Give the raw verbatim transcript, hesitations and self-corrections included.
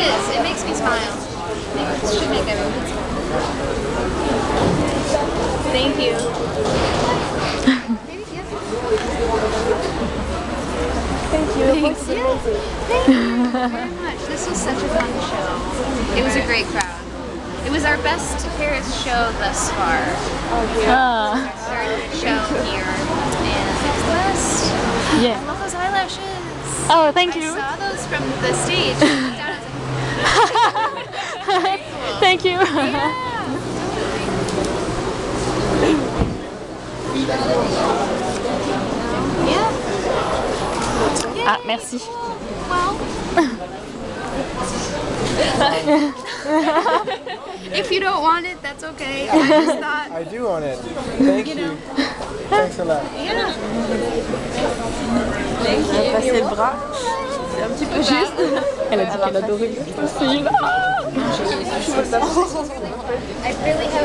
is. It makes me smile. It should make everyone smile. Thank you. Thank you. Thanks. Yeah. Thank you very much. This was such a fun show. It was a great crowd. It was our best Paris show thus far. Oh, yeah. Uh. Our third show here, and it's the best. Yeah. I love those eyelashes. Oh, thank you. I saw those from the stage. Thank you. Yeah. Yeah. Ah, merci. Well. If you don't want it, that's okay. I just thought. I do want it. Thank you. you. Thanks a lot. Yeah. Thank you. Elle a passé le bras. C'est un petit peu juste. Elle a dit qu'elle adorait le style. I really have